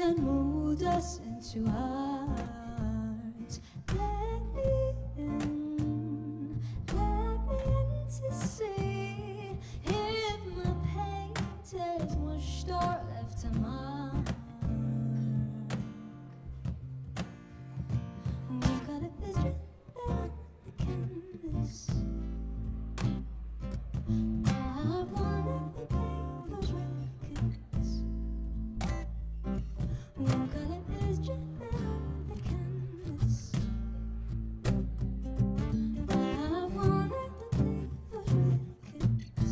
and mold us into hearts. Let me in to see if my paint is washed or left a mark. What color is written on the canvas? I wanna play those records. What color is written on the canvas? I wanna play those records.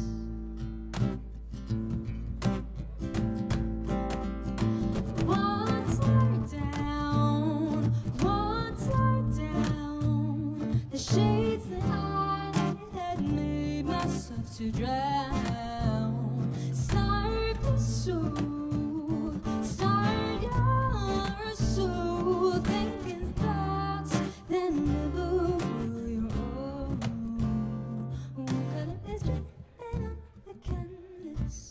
Walls are down, walls are down. The shades that I had made myself to drown. Start to soothe, start your soul, thinking thoughts that never were your own. What color is written on the canvas?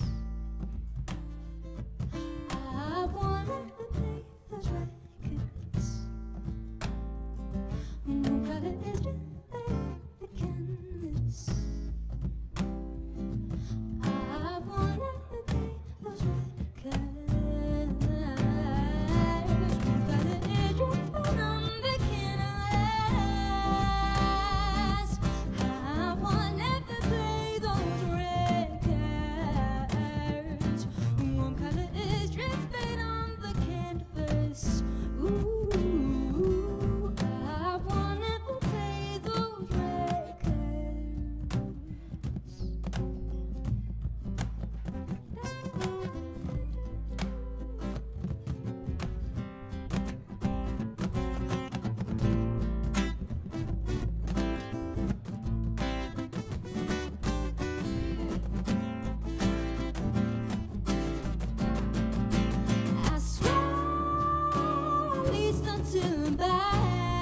I wanna play those records. What color is written on the canvas? I wanna play those records. What color is written on the canvas? I wanna play those records. What color is written on the canvas? Ooh, I wanna play those records. I swear, please don't turn back.